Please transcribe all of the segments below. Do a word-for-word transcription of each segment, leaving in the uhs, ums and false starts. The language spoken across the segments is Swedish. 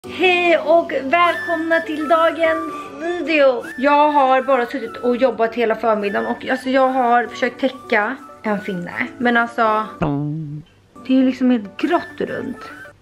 Hej och välkomna till dagens video. Jag har bara suttit och jobbat hela förmiddagen och alltså jag har försökt täcka en finne. Men alltså, det är liksom helt grått runt.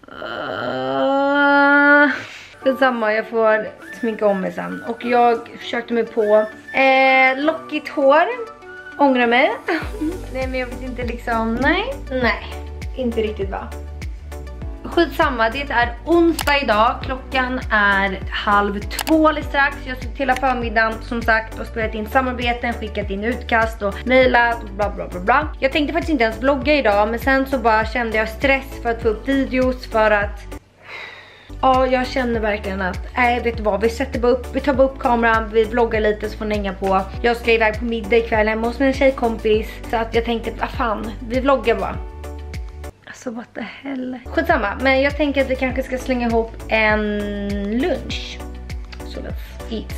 Uh, det är samma, jag får sminka om mig sen. Och jag försökte mig på eh, lockigt hår. Ångrar mig. Nej men jag vet inte liksom, nej, nej, inte riktigt va. Skitsamma, det är onsdag idag. Klockan är halv två eller strax. Jag har suttit hela förmiddagen som sagt och spelat in samarbeten, skickat in utkast och mejlat och bla bla bla bla. Jag tänkte faktiskt inte ens vlogga idag, men sen så bara kände jag stress för att få upp videos för att ja, jag känner verkligen att nej, vet du vad, vi sätter bara upp, vi tar bara upp kameran, vi vloggar lite så får ni hänga på. Jag ska iväg på middag ikväll hemma hos min tjejkompis, så att jag tänkte, vad fan, vi vloggar bara. Så what the hell. Skitsamma, men jag tänker att vi kanske ska slänga ihop en lunch. Så let's eat.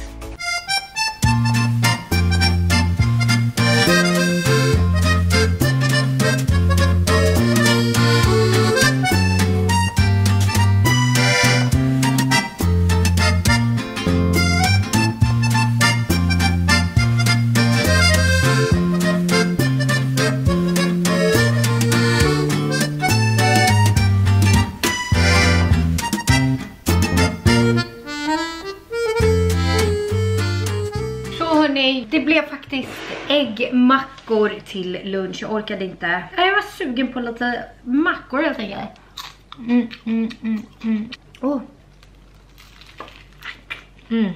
Det blev faktiskt äggmackor till lunch. Jag orkade inte. Jag var sugen på lite mackor helt enkelt. Mm, mm, mm, mm. Oh. Mm.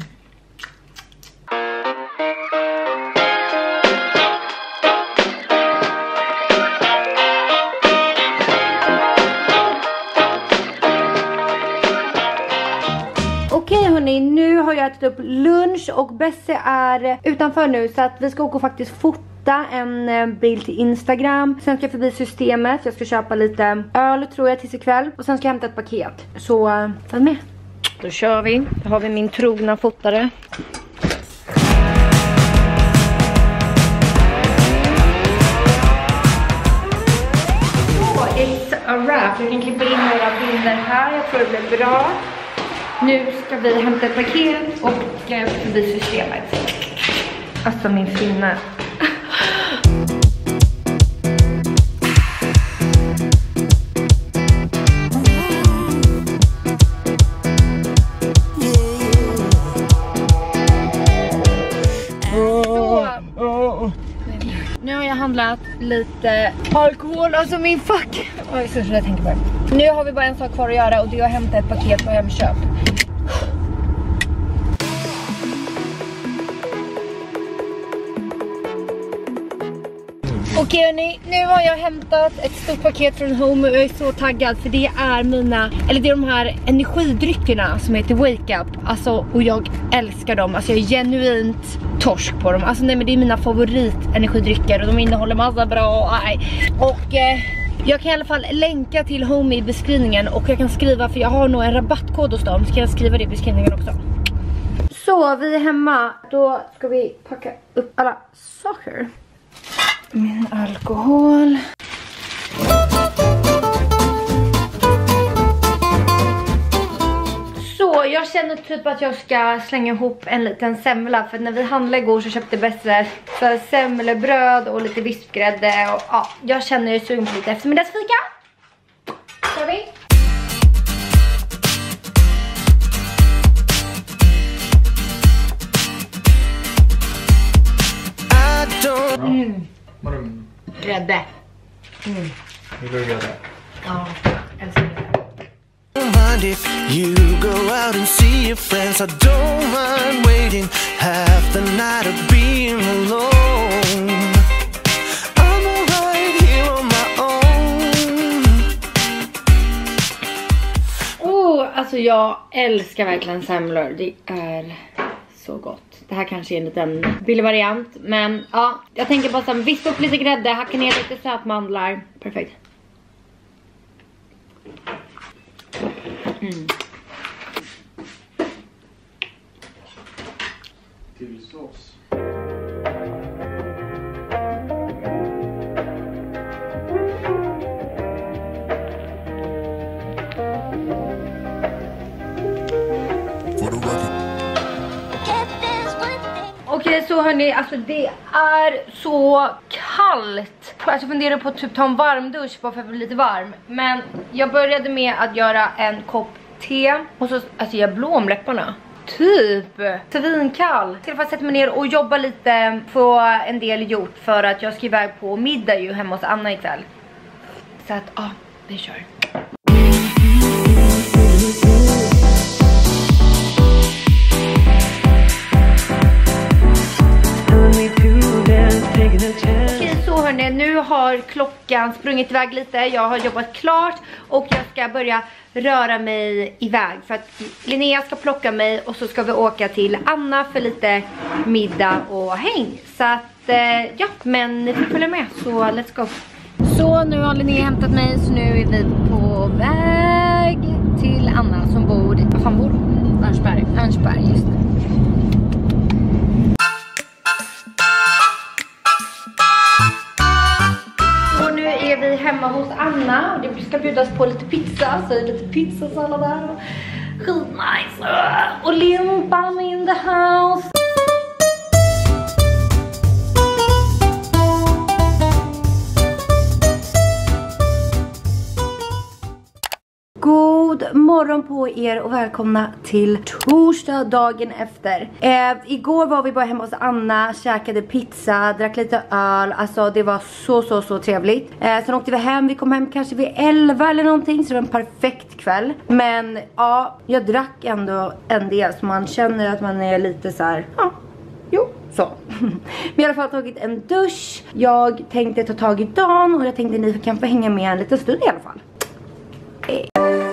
Okej hörni, nu har jag ätit upp lunch och Bessie är utanför nu så att vi ska åka och faktiskt fota en bild till Instagram. Sen ska jag förbi systemet, jag ska köpa lite öl tror jag tills ikväll och sen ska jag hämta ett paket. Så följ med. Då kör vi, då har vi min trogna fotare. Så, it's a wrap. Jag kan klippa in några bilder här, jag tror det blir bra. Nu ska vi hämta ett paket och gå förbi systemet. Alltså min finne. Så. Nu har jag handlat lite alkohol, alltså min fuck. Oj, så jag tänker på det. Nu har vi bara en sak kvar att göra och det är att hämta ett paket på Hemköp. Okej hörni, nu har jag hämtat ett stort paket från Home och jag är så taggad för det är mina, eller det är de här energidryckerna som heter Wake Up. Alltså, och jag älskar dem, alltså jag är genuint torsk på dem. Alltså nej men det är mina favorit energidrycker och de innehåller massa bra, nej. Och eh, jag kan i alla fall länka till Home i beskrivningen och jag kan skriva, för jag har nog en rabattkod hos dem, så kan jag skriva det i beskrivningen också. Så vi är hemma, då ska vi packa upp alla saker. Min alkohol. Så jag känner typ att jag ska slänga ihop en liten semla. För när vi handlade igår så köpte Bessie så semlebröd och lite vispgrädde. Och ja, jag känner jag är sugen på lite eftermiddagsfika. Kör vi? Mm. Grädde. Mm. Vill du grädde? Ja, älskar det. If you go out and see your friends, I don't mind waiting half the night of being alone. I'm right here on my own. Oh, alltså jag älskar verkligen semlor. Det är så gott. Det här kanske är en liten billig variant, men ja, jag tänker bara så här, vispa upp lite grädde, hacka ner lite sötmandlar. Perfekt. Mm. Till sås. Okej, så hörni, alltså det är så kallt. Jag funderar på att typ ta en varm dusch bara för att bli lite varm. Men jag började med att göra en kopp te. Och så, alltså jag är blå om läpparna. Typ svinkall. Till att sätta mig ner och jobba lite, få en del gjort. För att jag ska iväg på middag ju hemma hos Anna ikväll. Så att, ja, vi kör. Okej, så hörni, nu har klockan sprungit iväg lite. Jag har jobbat klart och jag ska börja röra mig iväg. För att Linnea ska plocka mig och så ska vi åka till Anna för lite middag och häng. Så att, ja, men ni får följa med, så let's go. Så nu har Linnea hämtat mig, så nu är vi på väg till Anna som bor, vad fan bor hon? Örnsberg. Örnsberg, just det. Är vi hemma hos Anna och det ska bjudas på lite pizza, så lite pizzasallad där och skitnice. Och limpan in the house. God morgon på er och välkomna till torsdag, dagen efter. Eh, igår var vi bara hemma hos Anna, käkade pizza, drack lite öl. Alltså det var så så så trevligt. Eh, sen åkte vi hem, vi kom hem kanske vid elva eller någonting, så det var en perfekt kväll. Men ja, jag drack ändå en del så man känner att man är lite så här, ja, jo. Så. Men i alla fall tagit en dusch. Jag tänkte ta tag i dagen och jag tänkte ni kan få hänga med en liten stund i alla fall. Eh.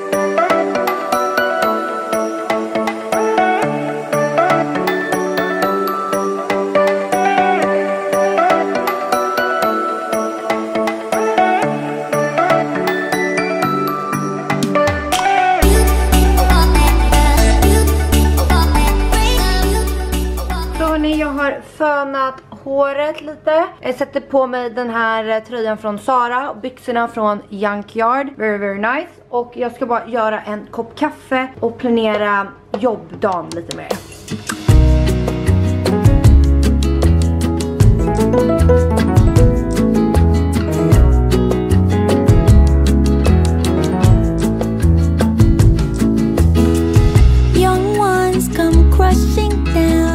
Fönat håret lite. Jag sätter på mig den här tröjan från Zara och byxorna från Junkyard. Very very nice. Och jag ska bara göra en kopp kaffe och planera jobbdagen lite mer. Young ones come crushing down.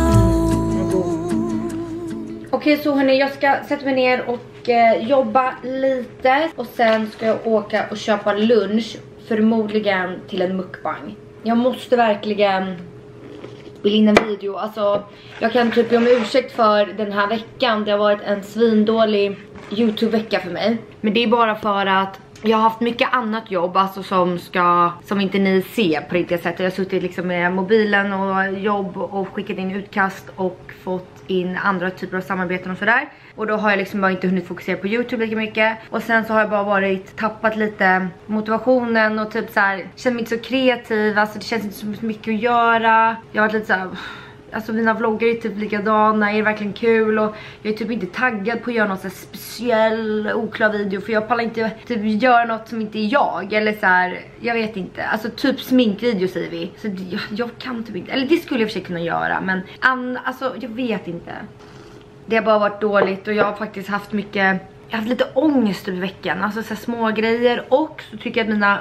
Okej, så hörni, jag ska sätta mig ner och eh, jobba lite. Och sen ska jag åka och köpa lunch. Förmodligen till en mukbang. Jag måste verkligen spela in en video. Alltså, jag kan typ be om ursäkt för den här veckan. Det har varit en svindålig YouTube-vecka för mig. Men det är bara för att jag har haft mycket annat jobb, alltså som ska som inte ni ser på riktigt sätt. Jag har suttit liksom med mobilen och jobb och skickat in utkast och fått in andra typer av samarbeten och sådär. Och då har jag liksom bara inte hunnit fokusera på YouTube lika mycket. Och sen så har jag bara varit tappat lite motivationen och typ så här, känner mig inte så kreativ, alltså det känns inte så mycket att göra. Jag har varit lite så här, alltså mina vloggar är typ likadana, är verkligen kul och jag är typ inte taggad på att göra någon så här speciell oklar video, för jag pallar inte typ göra något som inte är jag, eller så här, jag vet inte, alltså typ sminkvideo säger vi, så jag, jag kan typ inte, eller det skulle jag försöka kunna göra, men an, alltså jag vet inte. Det har bara varit dåligt och jag har faktiskt haft mycket, jag har haft lite ångest över veckan, alltså så här små grejer, och så tycker jag att mina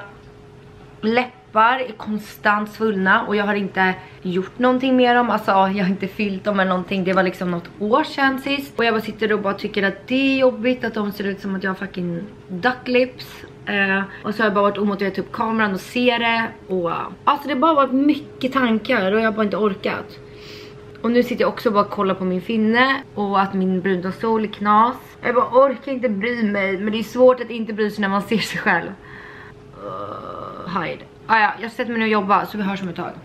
läppar är konstant svullna och jag har inte gjort någonting med dem. Alltså jag har inte fyllt dem eller någonting. Det var liksom något år sedan sist. Och jag bara sitter och bara tycker att det är jobbigt att de ser ut som att jag har fucking duck lips. Uh, och så har jag bara varit omotiverad till upp kameran och se det. Och alltså det har bara varit mycket tankar och jag har bara inte orkat. Och nu sitter jag också bara och kollar på min finne och att min bruna sol är knas. Jag bara orkar inte bry mig, men det är svårt att inte bry sig när man ser sig själv. Uh, hide. Ah, ja, jag sätter mig nu och jobbar så vi hörs om ett tag.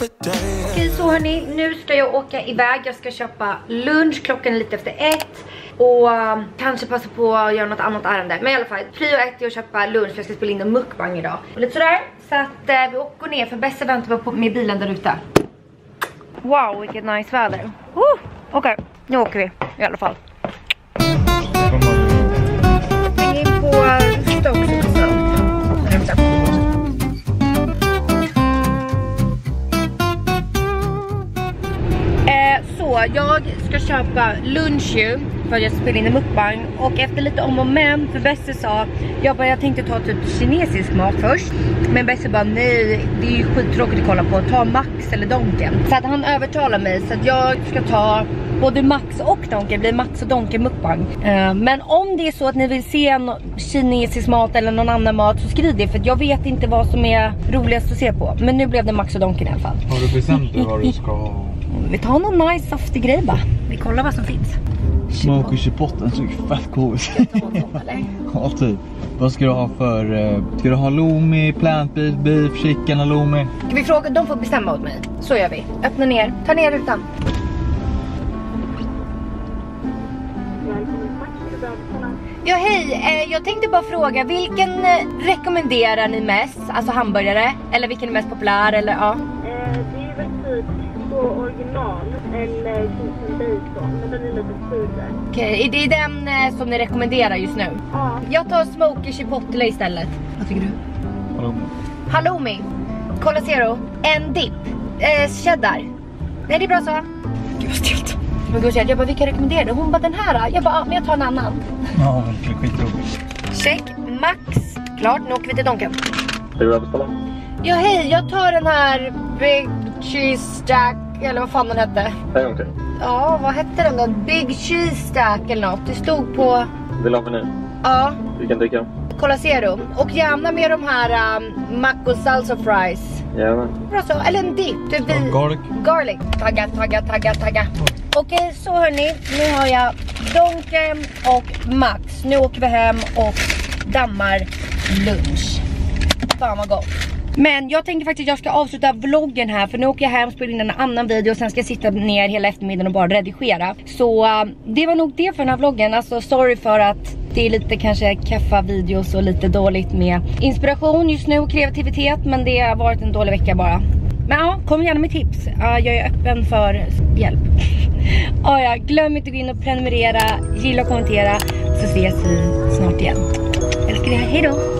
Okej, så hörni, nu ska jag åka iväg. Jag ska köpa lunch, klockan är lite efter ett. Och um, kanske passa på att göra något annat ärende. Men i alla fall, prio ett är att köpa lunch för jag ska spela in en mukbang idag. Och lite sådär. Så att eh, vi åker ner för Bessa väntar på med bilen där ute. Wow, vilket nice väder. Uh, Okej, okay. Nu åker vi i alla fall. Vi är på Stokes. Så jag ska köpa lunch ju för att jag ska spela in en mukbang. Och efter lite om och men, för Besse sa jag, bara, jag tänkte ta typ kinesisk mat först. Men Besse bara nej, det är ju skittråkigt att kolla på. Ta Max eller Donken. Så att han övertalar mig så att jag ska ta både Max och Donken. Det blir Max och Donken mukbang. uh, Men om det är så att ni vill se en kinesisk mat eller någon annan mat, så skriv det. För att jag vet inte vad som är roligast att se på. Men nu blev det Max och Donken i alla fall. Har du bestämt dig vad du ska ha? Vi tar någon nice saftig grej bara. Vi kollar vad som finns. Smoky chipotle så är fett god. Ja, typ. Vad ska du ha för... Uh, ska du ha halloumi, plant beef, beef, chicken, halloumi? Ska vi fråga? De får bestämma åt mig. Så gör vi. Öppna ner. Ta ner rutan. Ja, hej. Eh, jag tänkte bara fråga, vilken eh, rekommenderar ni mest? Alltså hamburgare? Eller vilken är mest populär? Eller, ja. Eh, det är väl typ så original. Eller chicken bacon. Men den är lite större. Okej, okay, är det den eh, som ni rekommenderar just nu? Ja. Jag tar smoky chipotle istället. Vad tycker du? Halloumi. Halloumi. Cola Zero. En dipp. Eh, cheddar. Nej, det är bra så. Gud vad stilt. Men gud, jag bara, vilka rekommenderar du? Hon bara, den här. Jag bara, ja, men jag tar en annan. Ja, verkligen skitroligt. Check. Max. Klart, nu åker vi till Donken. Är du beställa? Ja, hej. Jag tar den här Big Cheese Stack. Eller vad fan den hette. En gång till. Ja, vad hette den då? Big Cheese Stack eller något. Det stod på... Vill du ha meny? Ja. Vilken dricka? Cola Zero. Och gärna med de här um, mac och salsa fries. Jajamän. Bra så. Eller en dip. Typ vi... Garlic. Garlic. Tagga, tagga, tagga, tagga. Okej, så hörni. Nu har jag Donken och Max. Nu åker vi hem och dammar lunch. Fan vad gott. Men jag tänkte faktiskt att jag ska avsluta vloggen här. För nu åker jag hem och spelar in en annan video. Och sen ska jag sitta ner hela eftermiddagen och bara redigera. Så uh, det var nog det för den här vloggen. Alltså sorry för att det är lite kanske kaffa videos och lite dåligt med inspiration just nu och kreativitet. Men det har varit en dålig vecka bara. Men ja, kom gärna med tips. Uh, jag är öppen för hjälp. uh, ja, glöm inte att gå in och prenumerera, gilla och kommentera. Så ses vi snart igen. Jag älskar det här, hej då!